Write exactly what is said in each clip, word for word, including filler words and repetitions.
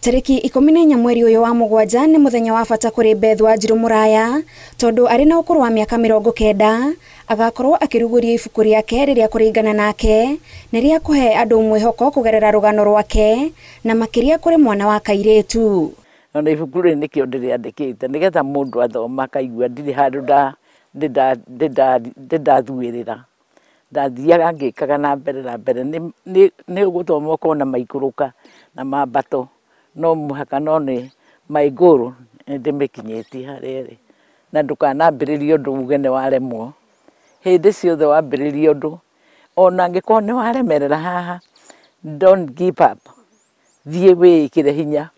Tariki ikumi na inya mweri uyu wa mugwanja ni muthenya wa bata kuri Beth Wanjiru Muraya tondu ari na ukuru wa miaka mirongo kenda agakorwo akiruguria ibuku riake riria kuringana nake niria kuhe andu mwihoko kugerera rugano rwake na makiria kuri mwana wa kairetu. Na ibuku ri nikio ndiriandikite nigetha mundu athoma akaigua ndiri handu nda nda nda ndathuirira ndathiaga ngikaga na mbere na mbere ni ni guthoma ukona maikuruka na mambato no muhaka no ni maiguru ndimikinyeti harere na ndukanambiririe undu ugene waremwo hindi ciothe wambiririe undu ona ngikona ni waremerera haha don't give up thie wikire hinya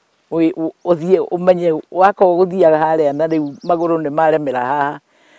uthie umenye wako guthiaga haria na riu maguru ni maremera haha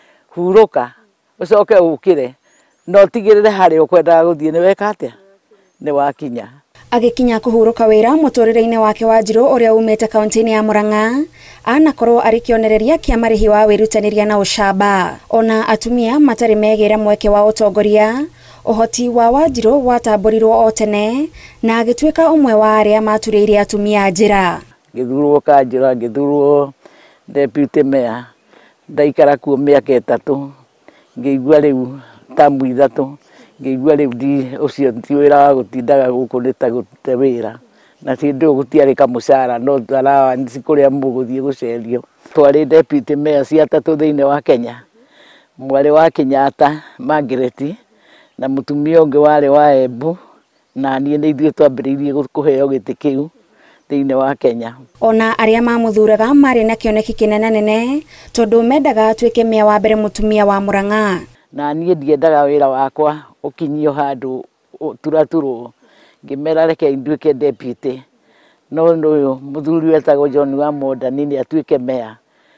huruka ucoke ukire no tigirire haria ukwenda guthie ni weka atia ni wakinya. Agikinya kuhuruka wira muturire-ini wake Wanjiru uria umete kaunti-ini ya Murang'a anakorwo ari kionereria kia marihi wa wirutaniria na ucamba ona atumia matari megira mweke wa utongoria. Uhoti wa Wanjiru watamburirwo o tene na agituika umwe wa aria maturiire atumia njira. Ngithurwo Kanjura, ngithurwo deputy mayor, ndaikara kuo miaka itatu, ngigua riu tamu ithatu, ngigua riu ndi ucio ti wira wa gutindaga guku nita gute wira na tindu gutiari kamucara no ndarawa nsikuria muguthie gucerio. Twari deputy mayor cia tatu thiine wa Kenya, mwari wa Kenyatta Margaret na mutumia ungi wari wa Embu na nie ni ithuĩ twambiriirie kuheo giti kiu thiine wa Kenya. Ona aria mamuthuraga mari na kioneki kinene nene tondu mendaga atuike mea wa mbere mutumia wa Murang'a. Na nie ndiendaga wira wakwa ukinyio handu turaturwo ngimera reke nduike deputy no no muthuri wetagwo John wa Modani ni atuike mea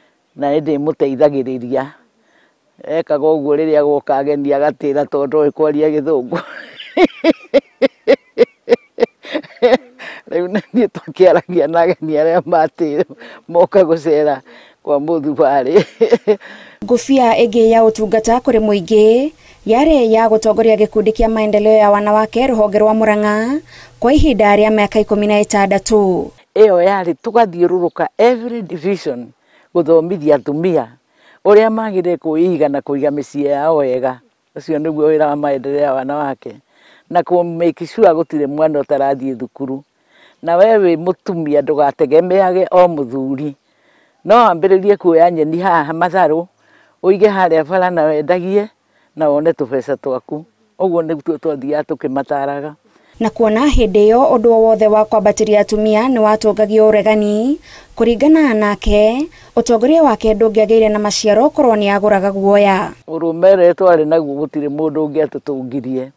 na ndi muteithagiriria ekaga uguo riria goka ageni agatira tondu ikwaria githungu. Riu ni tukiaragia na ageni aria matire moka gucera kwa muthubari. Ngufia igi ya utungata kuri muingi yare ya gutongoria gikundi kia maendeleo ya wanawake ruhonge rwa Murang'a kwa ihinda ria miaka ikumi na itandatu. Iyo yari tugathiururuka every division guthomithia atumia uria magire kuiga na kuiga micii yao wega. Ucio niguo wira wa maendeleo ya wanawake na ku make sure gutire mwana utarathie thukuru na wewe mutumia ndugategemeage o muthuri no ambiririe kuoya nyeni haha matharu uige haria bara na wendagie na wone tubesa twaku. Uguo niguo twathia tukimataraga na kuona hindi yo undu wothe wa kwambatiria atumia ni watungagio uregani. Kuringana nake utongoria wake ndungiagire na maciaro korwo ni aguraga guoya. Urumere twari naguo gutire mundu ungi atutungirie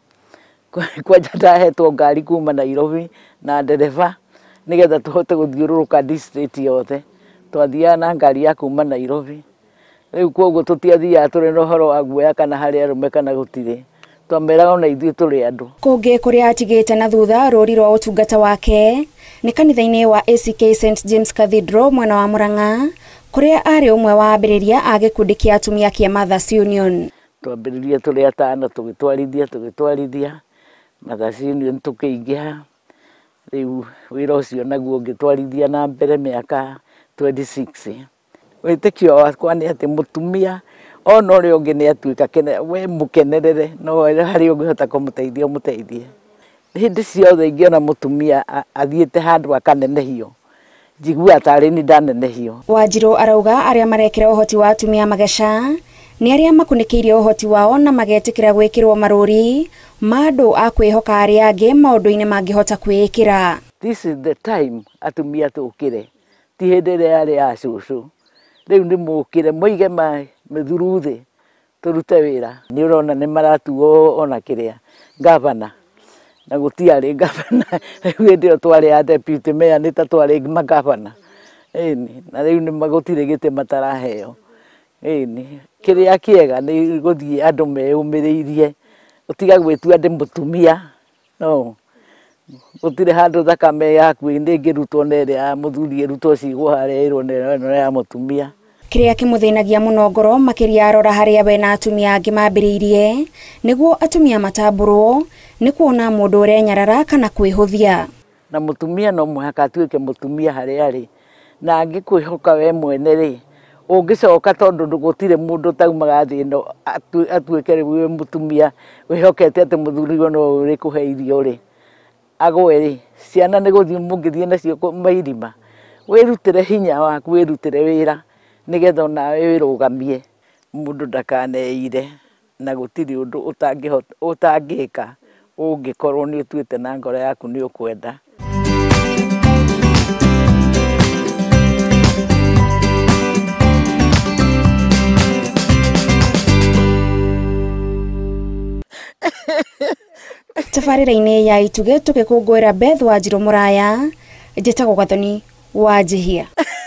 kwanja ndahetwo ngari kuma Nairobi na ndereva nigetha tuhote guthiururuka district yothe. Twathia na ngari ya kuma Nairobi riu koguo tutiathia turi no horo wa guoya kana haria rume kana gutire twameraga ona ithuĩ turi andu. Kungi kuria atigite na thutha ruri rwa utungata wake ni kanitha-ini wa A C K Saint James Cathedral mwena wa Murang'a kuria ari umwe wa ambiriria a gikundi kia atumia kia Mothers Union. Twambiririe turi atano tugitwarithia tugitwarithia Mothers Union tukiingiha riu wira ucio naguo ngitwarithia na mbere miaka twenty-six. Witikio wakwa ni ati mutumia ona uri ungi ni atuika kene we mukenerere no hari ungihota kumuteithia umuteithie. Hindi ciothe ingiona mutumia athiite handu akanenehio njigua atari ni ndanenehio. Wanjiru arauga aria marekira uhoti wa atumia magesha ni aria makunikiirie uhoti wao na magetikira gwikirwo maruri mandu akwihoka aria angi maundu-ini mangihota kwikira. This is the time atumia tukire ti hindi ria yari ya cucu riu ni mukire muige ma mithuruthi turute wira. Ni urona ni maratuo ona kiria gavana na gutiari gavana riu ndio twari ya deputy mayor ni ta twari magavana ini na riu ni magutire gite mataraheo ini kiria kiega ni guthie andu meumiriirie utiga gwitua ndi mutumia no gutire handu thakame yaku ndi ngirutwo neria muthuri rutwo cigwo haria irwo no ya mutumia. Kiria kimuthinagia muno ngoro makiria arora haria we na atumia angi mambiriirie niguo atumia matamburwo ni kuona mundu uria nyarara kana kwihuthia. na mutumia no muhaka atuike mutumia hari ari na angikwihoka we mwene ri ungicoka tondu ndugutire mundu taumaga thi no atuike we mutumia wihokete ati muthuri no ri kuheirio ri agwe ri ciana ni guthii mungithie nacio mairima wirutire hinya waku wirutire wira nigetha nawe wirugamie mundu ndakaneire na gutiri undu utangihota utangika ungikorwo ni utuite na ngoro yaku ni ukwenda. Tabarĩra-inĩ ya Ituge tũgĩkũngũĩra Beth Wanjiru Mũraya, njĩtagwo Gathoni Wanjihia.